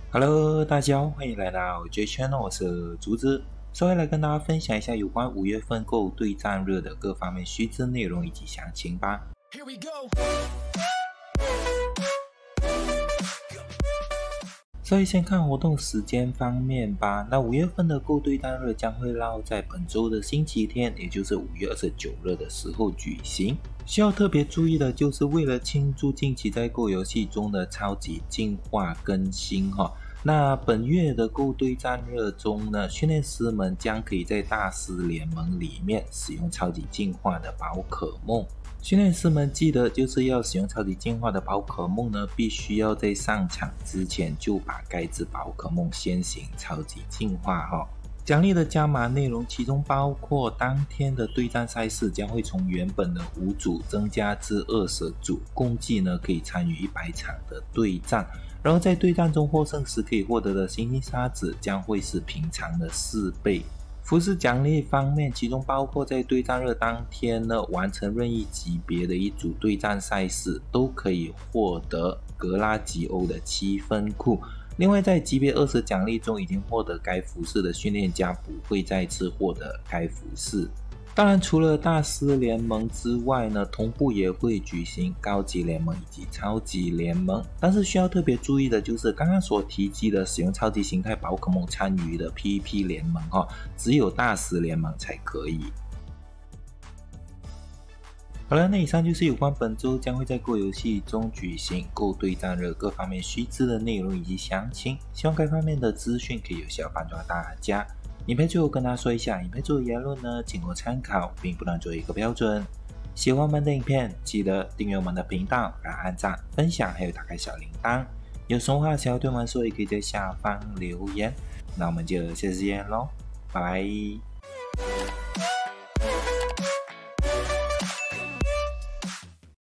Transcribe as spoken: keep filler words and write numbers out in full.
Hello，大家好，欢迎来到 J Channel， 我是竹子，稍微来跟大家分享一下有关五月份购对战日的各方面须知内容以及详情吧。Here we go。所以先看活动时间方面吧。那五月份的购对战日将会落在本周的星期天，也就是五月二十九日的时候举行。需要特别注意的就是为了庆祝近期在购游戏中的超级进化更新哈。那本月的购对战日中呢，训练师们将可以在大师联盟里面使用超级进化的宝可梦。训练师们记得就是要使用超级进化的宝可梦呢，必须要在上场之前就把该只宝可梦先行超级进化哈。奖励的加码内容其中包括当天的对战赛事将会从原本的五组增加至二十组，共计呢可以参与一百场的对战，然后在对战中获胜时可以获得的星星沙子将会是平常的四倍。服饰奖励方面，其中包括在对战日当天呢完成任意级别的一组对战赛事，都可以获得格拉吉欧的七分库。另外在级别二十奖励中已经获得该服饰的训练家不会再次获得该服饰。当然除了大师联盟之外呢，同步也会举行高级联盟以及超级联盟，但是需要特别注意的就是刚刚所提及的使用超级形态宝可梦参与的 P V P 联盟哈，只有大师联盟才可以。好了，那以上就是有关本周将会在购游戏中举行购对战日各方面须知的内容以及详情，希望该方面的资讯可以有效帮助到大家。影片最后跟大家说一下，影片做的言论呢仅供参考，并不能作为一个标准。喜欢我们的影片记得订阅我们的频道，然后按赞分享还有打开小铃铛。有什么话想要对我们说也可以在下方留言。那我们就下次见咯，拜拜。